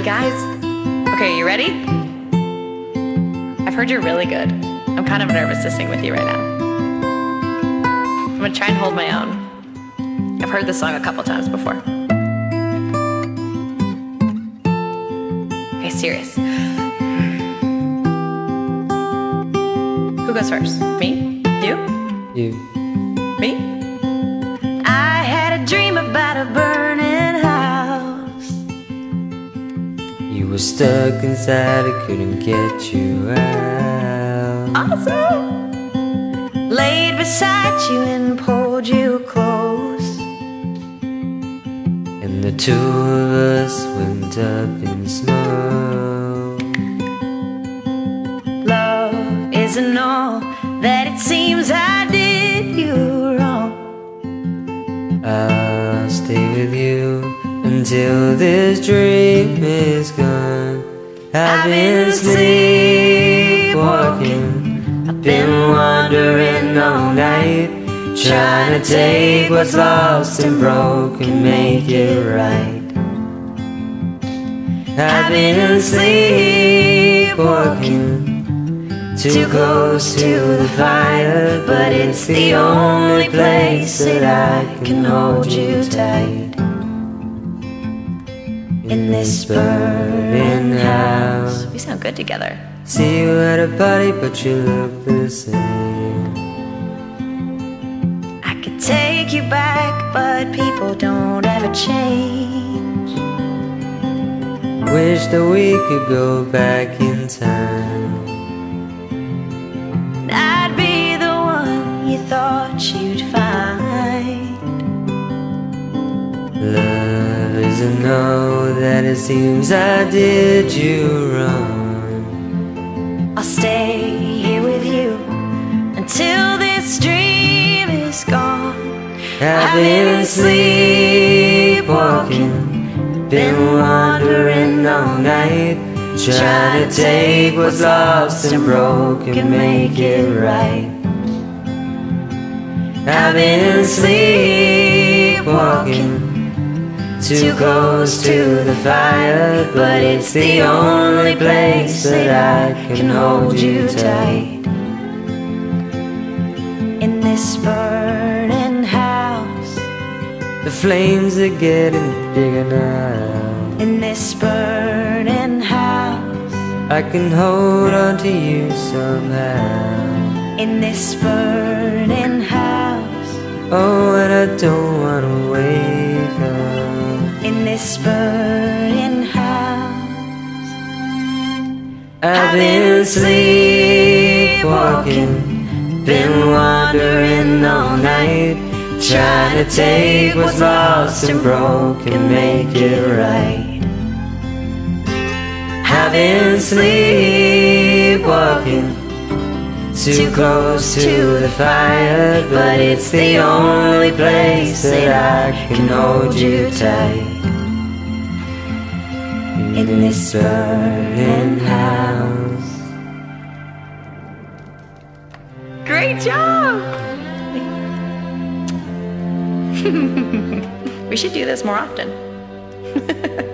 Hi guys. Okay, you ready? I've heard you're really good. I'm kind of nervous to sing with you right now. I'm gonna try and hold my own. I've heard this song a couple times before. Okay, serious. Who goes first? Me? You? You. Me? I had a dream about a burning house. You were stuck inside, I couldn't get you out. Awesome! Laid beside you and pulled you close, And the two of us went up in smoke. Love isn't all that it seems. I did you wrong. I'll stay with you until this dream is gone. I've been sleepwalking, I've been wandering all night, trying to take what's lost and broken, make it right. I've been sleepwalking, too close to the fire, but it's the only place that I can hold you tight. In this burning house. We sound good together. See you at a party, but you look the same. I could take you back, but people don't ever change. Wish that we could go back in time. I'd be the one you thought you'd find. Love isn't all that it seems. I did you wrong. I'll stay here with you until this dream is gone. I've been sleepwalking, been wandering all night, trying to take what's lost and broken, make it right. I've been sleepwalking, too close to the fire, but it's the only place that I can hold you tight. In this burning house, The flames are getting bigger now. in this burning house, I can hold on to you somehow. in this burning house, Oh, and I don't wanna wake up. in this burning house. I've been sleepwalking, been wandering all night, trying to take what's lost and broken, make it right. I've been sleepwalking, too close to the fire, but it's the only place that I can hold you tight. In this burning house. Great job! We should do this more often.